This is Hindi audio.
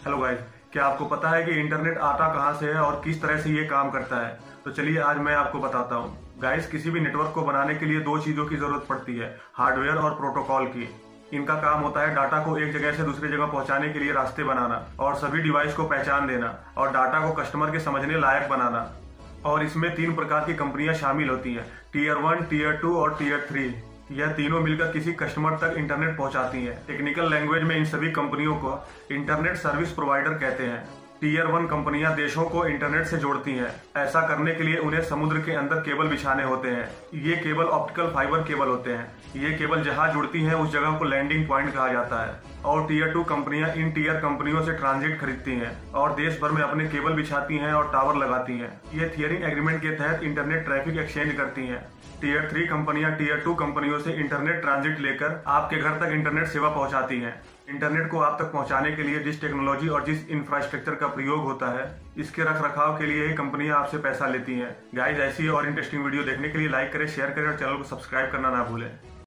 हेलो गाइस, क्या आपको पता है कि इंटरनेट आता कहाँ से है और किस तरह से ये काम करता है? तो चलिए आज मैं आपको बताता हूँ। गाइस, किसी भी नेटवर्क को बनाने के लिए दो चीजों की जरूरत पड़ती है, हार्डवेयर और प्रोटोकॉल की। इनका काम होता है डाटा को एक जगह से दूसरी जगह पहुंचाने के लिए रास्ते बनाना और सभी डिवाइस को पहचान देना और डाटा को कस्टमर के समझने लायक बनाना। और इसमें 3 प्रकार की कंपनियां शामिल होती हैं, टीयर 1, टीयर 2 और टीयर 3। यह तीनों मिलकर किसी कस्टमर तक इंटरनेट पहुंचाती हैं। टेक्निकल लैंग्वेज में इन सभी कंपनियों को इंटरनेट सर्विस प्रोवाइडर कहते हैं। टीयर 1 कंपनियां देशों को इंटरनेट से जोड़ती हैं। ऐसा करने के लिए उन्हें समुद्र के अंदर केबल बिछाने होते हैं। ये केबल ऑप्टिकल फाइबर केबल होते हैं। ये केबल जहां जुड़ती हैं उस जगह को लैंडिंग पॉइंट कहा जाता है। और टीयर 2 कंपनियां इन टीयर कंपनियों से ट्रांजिट खरीदती हैं और देश भर में अपने केबल बिछाती हैं और टावर लगाती हैं। ये थियरिंग एग्रीमेंट के तहत इंटरनेट ट्रैफिक एक्सचेंज करती हैं। टीयर 3 कंपनियां टीयर 2 कंपनियों से इंटरनेट ट्रांजिट लेकर आपके घर तक इंटरनेट सेवा पहुंचाती हैं। इंटरनेट को आप तक पहुंचाने के लिए जिस टेक्नोलॉजी और जिस इंफ्रास्ट्रक्चर का प्रयोग होता है, इसके रख रखाव के लिए ही कंपनियां आपसे पैसा लेती हैं। गाइस, ऐसी और इंटरेस्टिंग वीडियो देखने के लिए लाइक करें, शेयर करें और चैनल को सब्सक्राइब करना ना भूलें।